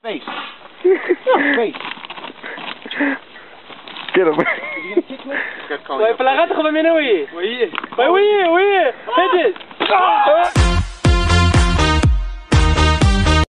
Face. Face. Get him. Ouais, fais la rate, on va m'énerver. Oui. Bah oui, oui. Hit it.